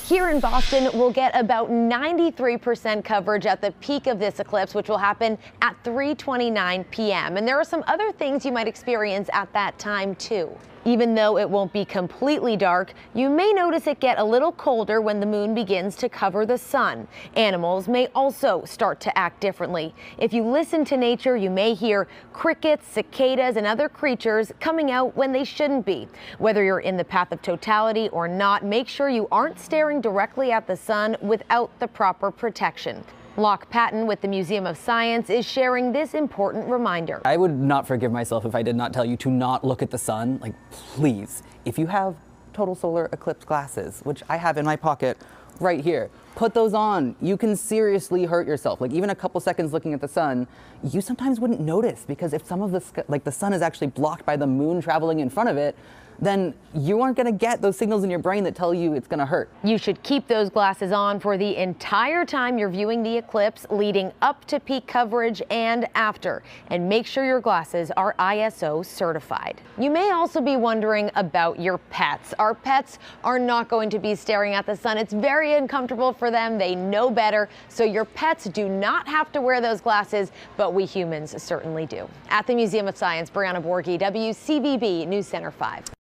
Here in Boston, we'll get about 93% coverage at the peak of this eclipse, which will happen at 3:29 p.m. And there are some other things you might experience at that time, too. Even though it won't be completely dark, you may notice it get a little colder when the moon begins to cover the sun. Animals may also start to act differently. If you listen to nature, you may hear crickets, cicadas, and other creatures coming out when they shouldn't be. Whether you're in the path of totality or not, make sure you aren't staring directly at the sun without the proper protection. Locke Patton with the Museum of Science is sharing this important reminder. I would not forgive myself if I did not tell you to not look at the sun. Like, please, if you have total solar eclipse glasses, which I have in my pocket right here, put those on. You can seriously hurt yourself. Like, even a couple seconds looking at the sun, you sometimes wouldn't notice, because if some of the sun is actually blocked by the moon traveling in front of it, then you aren't going to get those signals in your brain that tell you it's going to hurt. You should keep those glasses on for the entire time you're viewing the eclipse, leading up to peak coverage and after. And make sure your glasses are ISO certified. You may also be wondering about your pets. Our pets are not going to be staring at the sun. It's very uncomfortable for them. They know better. So your pets do not have to wear those glasses, but we humans certainly do. At the Museum of Science, Brianna Borghi, WCVB News Center 5.